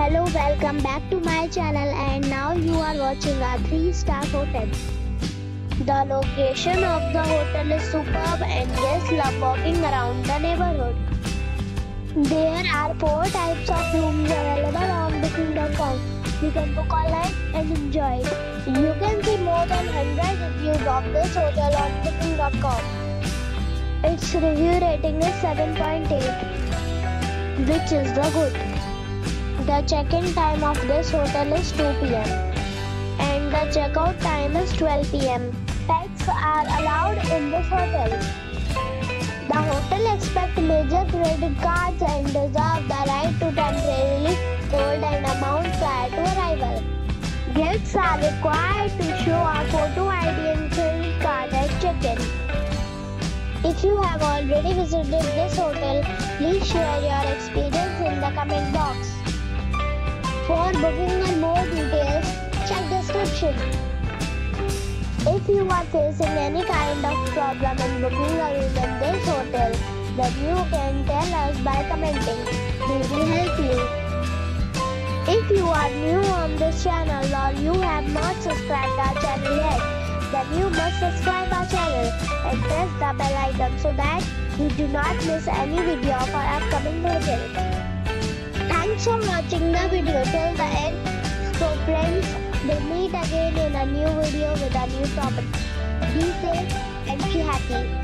Hello, welcome back to my channel, and now you are watching a 3-star hotel. The location of the hotel is superb and guests love walking around the neighborhood. There are 4 types of rooms available on booking.com. You can book online and enjoy it. You can see more than 100 reviews of this hotel on booking.com. Its review rating is 7.8, which is the good. The check-in time of this hotel is 2 p.m. and the check-out time is 12 p.m. Pets are allowed in this hotel. The hotel accepts major credit cards and reserves the right to temporarily hold an amount prior to arrival. Guests are required to show a photo ID and credit card at check-in. If you have already visited this hotel, please share your experience in the comment box. For booking or more details, check description. If you are facing any kind of problem in booking a room in this hotel, then you can tell us by commenting. We will help you. If you are new on this channel or you have not subscribed our channel yet, then you must subscribe our channel and press the bell icon so that you do not miss any video of our upcoming hotel. Thanks for watching the video till the end. So friends, we'll meet again in a new video with a new topic. Be safe and be happy.